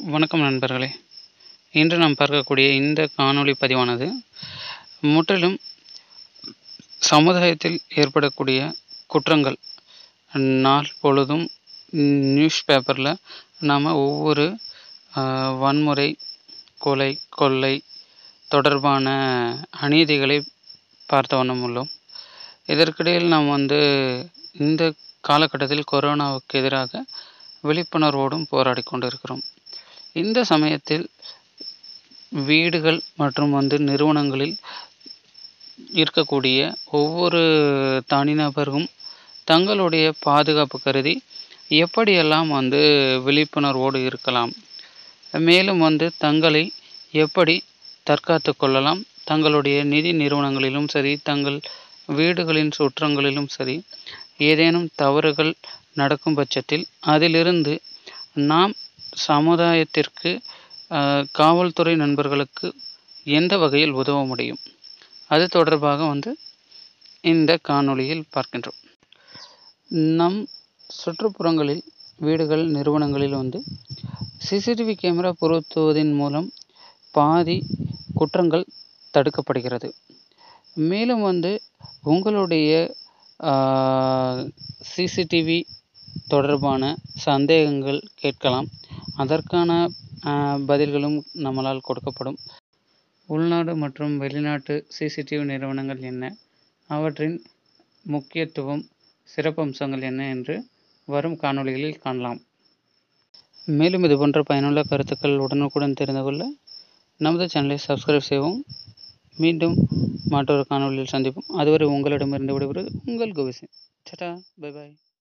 வணக்கம் நண்பர்களே. இன்று நாம் பார்க்கக்கூடிய இந்த காணொளி பதிவானது முற்றிலும் சமுதாயத்தில் ஏற்படக்கூடிய குற்றங்கள். நாள் பொழுதும் நியூஸ் பேப்பரில் நாம் ஒவ்வொரு வன்முறை, கொலை, கொள்ளை தொடர்பான அநீதிகளை பார்த்த வண்ணம் உள்ளோம். இதற்கிடையில் நாம் இந்த காலகட்டத்தில் கொரோனாவுக்கு எதிராக விழிப்புணர்வோடும் போராடி கொண்டிருக்கிறோம். இந்த சமயத்தில் வீடுகள் மற்றும் நிறுவனங்களில் இருக்கக்கூடிய ஒவ்வொரு தனிநபரும் தங்களுடைய பாதுகாப்பு கருதி எப்படியெல்லாம் விழிப்புணர்வோடு இருக்கலாம், மேலும் தங்களை எப்படி தற்காத்து கொள்ளலாம், தங்களுடைய நிதி நிறுவனங்களிலும் சரி, தங்கள் வீடுகளின் சுற்றங்களிலும் சரி, ஏதேனும் தவறுகள் நடக்கும் பட்சத்தில் அதிலிருந்து நாம் சமுதாயத்திற்கு, காவல்துறை நண்பர்களுக்கு எந்த வகையில் உதவ முடியும், அது தொடர்பாக இந்த காணொளியில் பார்க்கின்றோம். நம் சுற்றுப்புறங்களில், வீடுகள், நிறுவனங்களில் சிசிடிவி கேமரா பொருத்துவதன் மூலம் பாதி குற்றங்கள் தடுக்கப்படுகிறது. மேலும் உங்களுடைய சிசிடிவி தொடர்பான சந்தேகங்கள் கேட்கலாம். அதற்கான பதில்களும் நம்மளால் கொடுக்கப்படும். உள்நாடு மற்றும் வெளிநாட்டு சிசிடிவி நிறுவனங்கள் என்ன, அவற்றின் முக்கியத்துவம், சிறப்பம்சங்கள் என்ன என்று வரும் காணொளிகளில் காணலாம். மேலும் இது போன்ற பயனுள்ள கருத்துக்கள் உடனுக்குடன் தெரிந்து கொள்ள நமது சேனலை சப்ஸ்கிரைப் செய்வோம். மீண்டும் மற்றொரு காணொளியில் சந்திப்போம். அதுவரை உங்களிடமிருந்து விடைபெறுவது உங்கள் கோவிசிங். Tata, bye bye.